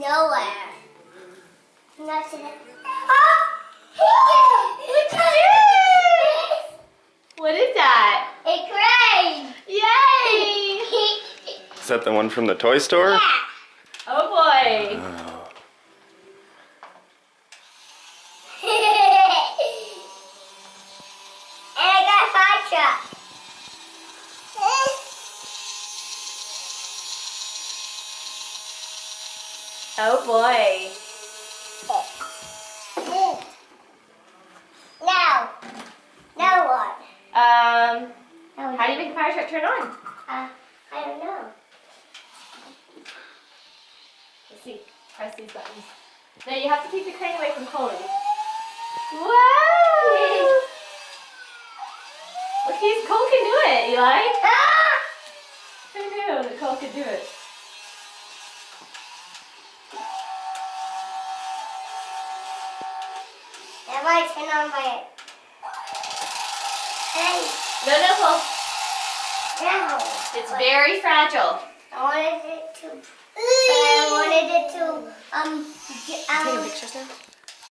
nowhere. Not to the... What is that? A crane! Yay! Is that the one from the toy store? Yeah. Oh boy. Oh. And I got a fire truck. Oh boy. Now what? How do you make a fire truck turn on? I don't know. Let's see. Press these buttons. No, you have to keep the crane away from Coley. Wow! Look, Cole can do it, Eli. Ah! Who knew that Cole could do it? That might turn on my... Hey, No, Cole. no. It's very fragile. I wanted it to... I wanted it to... Taking pictures now?